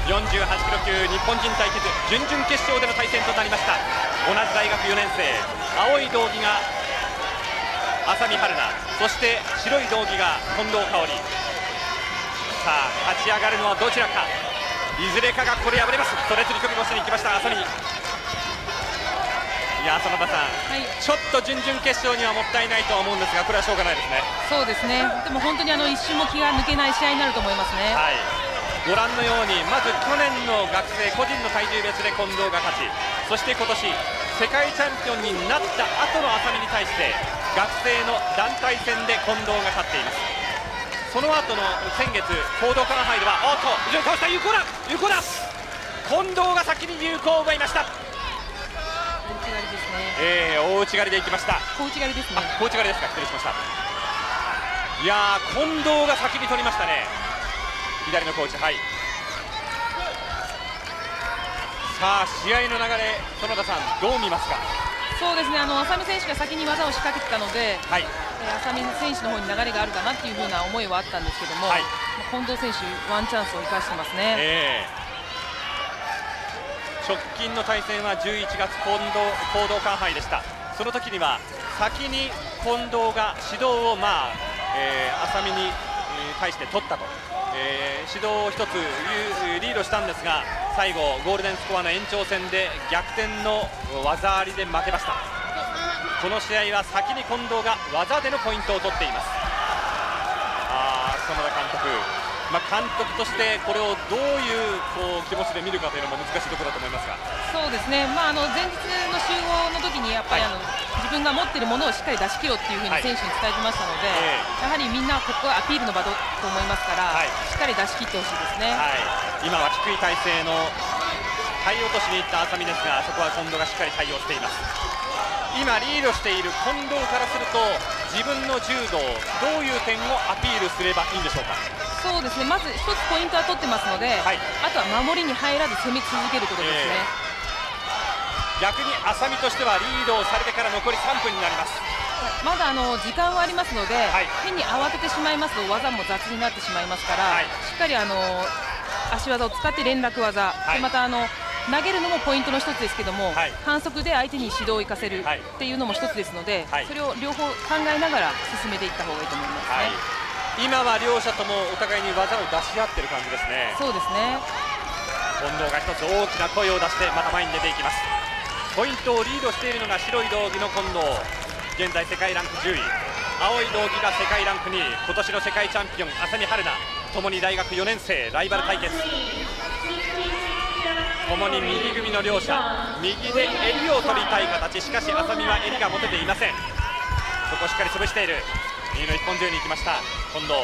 48キロ級日本人対決、準々決勝での対戦となりました。同じ大学4年生、青い道着が浅見春菜、そして白い道着が近藤香織。さあ勝ち上がるのはどちらか、いずれかがこれ破れます。ストレッチに組み腰に行きました浅見。いや園田さん、ちょっと準々決勝にはもったいないとは思うんですが、これはしょうがないですね。 そうですね、でも本当に一瞬も気が抜けない試合になると思いますね。 ご覧のように、まず去年の学生個人の体重別で近藤が勝ち、そして今年世界チャンピオンになった後の浅見に対して学生の団体戦で近藤が勝っています。その後の先月講道館杯では後ろに倒した有効だ有効だ、近藤が先に有効を奪いました。 大内刈りです大ね。 内刈りでいきました。 小内刈りですね。 小内刈りですか、失礼しました。いやー、近藤が先に取りましたね、左の小内。はい、さあ試合の流れ、園田さんどう見ますか。そうですね、 浅見選手が先に技を仕掛けてたので、浅見選手の方に流れがあるかなっていう風な思いはあったんですけども、近藤選手ワンチャンスを生かしてますね。 直近の対戦は11月講道館杯でした。その時には先に近藤が指導を、浅見に対して取ったと、指導を1つリードしたんですが、最後ゴールデンスコアの延長戦で逆転の技ありで負けました。この試合は先に近藤が技でのポイントを取っています。園田監督、監督としてこれをどういう気持ちで見るかというのも難しいところだと思いますが。 そうですね、前日の集合の時にやっぱり自分が持っているものをしっかり出し切ろうっていうふうに選手に伝えてましたので、やはりみんなここはアピールの場だと思いますから、しっかり出し切ってほしいですね。 今は低い体勢の体落としにいった浅見ですが、そこは近藤がしっかり対応しています。今リードしている近藤からすると、自分の柔道どういう点をアピールすればいいんでしょうか。 そうですね、まず1つポイントは取ってますので、あとは守りに入らず攻め続けることですね。 逆に浅見としてはリードをされてから残り3分になります。 まだ時間はありますので、変に慌ててしまいますと技も雑になってしまいますから、しっかり足技を使って連絡技、でまた投げるのもポイントの1つですけども、反則で相手に指導を生かせるっていうのも1つですので、それを両方考えながら進めていった方がいいと思いますね。 今は両者ともお互いに技を出し合ってる感じですね。 そうですね。 近藤が1つ大きな声を出してまた前に出ていきます。ポイントをリードしているのが白い道着の近藤、現在世界ランク10位、青い道着が世界ランク2位、今年の世界チャンピオン浅見春菜、ともに大学4年生、ライバル対決、ともに右組の両者、右で襟を取りたい形、しかし浅見は襟が持てていません。そこをしっかり潰している、右の一本背負いに行きました近藤、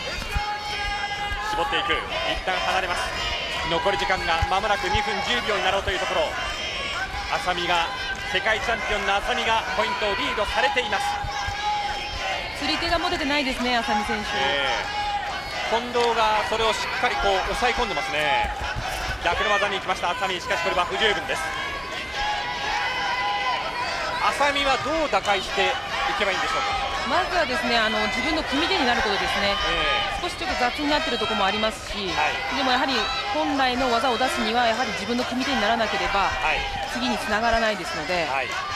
絞っていく、一旦離れます。残り時間がまもなく2分10秒になろうというところ、浅見が、世界チャンピオンの浅見がポイントをリードされています。 釣り手が持ててないですね、浅見選手。 近藤がそれをしっかり抑え込んでますね。逆の技に行きました浅見、しかしこれは不十分です。浅見はどう打開していけばいいんでしょうか。 まずはですね、自分の組み手になることですね。少しちょっと雑になっているところもありますし、でもやはり本来の技を出すにはやはり自分の組み手にならなければ、次につながらないですので、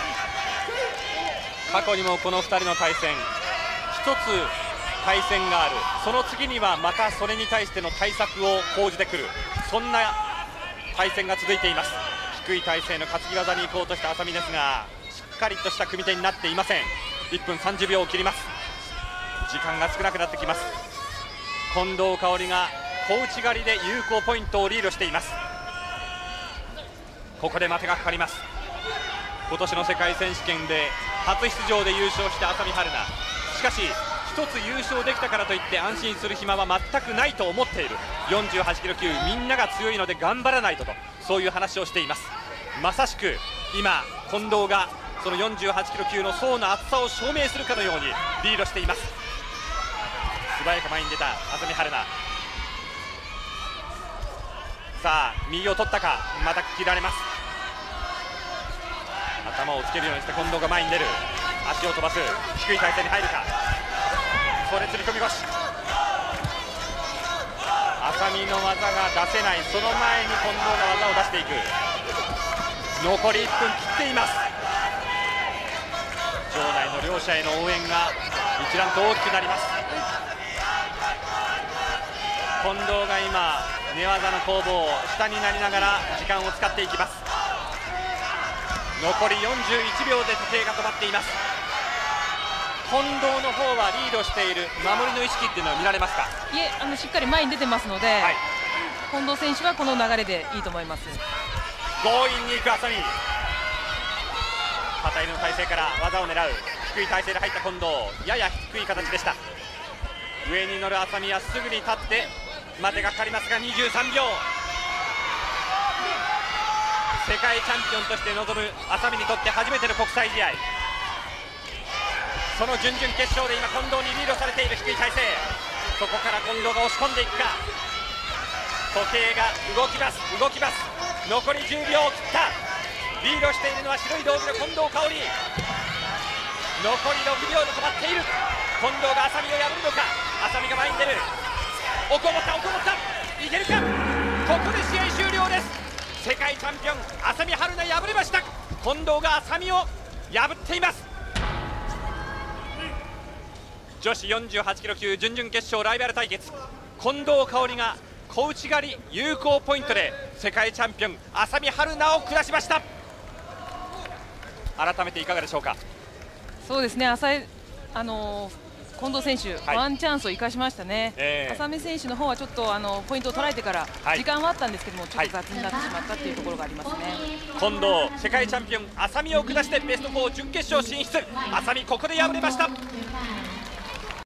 過去にもこの2人の対戦、1つ対戦がある、その次にはまたそれに対しての対策を講じてくる、そんな対戦が続いています。低い体勢の担ぎ技に行こうとした浅見ですが、しっかりとした組み手になっていません。1分30秒を切ります。時間が少なくなってきます。近藤香織が小内刈りで有効ポイントをリードしています。ここで待てがかかります。今年の世界選手権で初出場で優勝した浅見春菜、しかし1つ優勝できたからといって安心する暇は全くないと思っている。48キロ級みんなが強いので頑張らないと、そういう話をしています。まさしく今近藤がその48キロ級の層の厚さを証明するかのようにリードしています。素早く前に出た浅見春菜、さあ右を取ったか、また切られます。頭をつけるようにして近藤が前に出る、足を飛ばす、低い体勢に入るか、それ釣り込み腰、浅浅見の技が出せない、その前に近藤が技を出していく。残り1分切っています。場内の両者への応援が一段と大きくなります。近藤が今寝技の攻防、下になりながら時間を使っていきます。残り41秒で時計が止まっています。近藤の方はリードしている守りの意識っていうのは見られますか？ いえ、しっかり前に出てますので、近藤選手はこの流れでいいと思います。 強引に行く浅見、片入れの体勢から技を狙う。低い体勢で入った近藤、やや低い形でした。上に乗る浅見はすぐに立って待てがかかりますが、23秒。世界チャンピオンとして臨む浅見にとって初めての国際試合。その準々決勝で今近藤にリードされている低い体勢、そこから近藤が押し込んでいくか。時計が動きます動きます。残り10秒を切った。リードしているのは白い道着の近藤香織。残り6秒で止まっている。近藤が浅見を破るのか。浅見が前に出る。奥を持った奥を持った、いけるか。ここで試合終了です。世界チャンピオン浅見春菜敗れました。近藤が浅見を破っています。女子48キロ級準々決勝ライバル対決、近藤香織が小内刈り有効ポイントで世界チャンピオン浅見春菜を下しました。改めていかがでしょうか？ そうですね、近藤選手、ワンチャンスを生かしましたね。浅見選手の方はちょっとポイントを捉えてから時間はあったんですけども、ちょっと雑になってしまったというところがありますね。 近藤、世界チャンピオン浅見を下してベスト4準決勝進出。浅見ここで敗れました。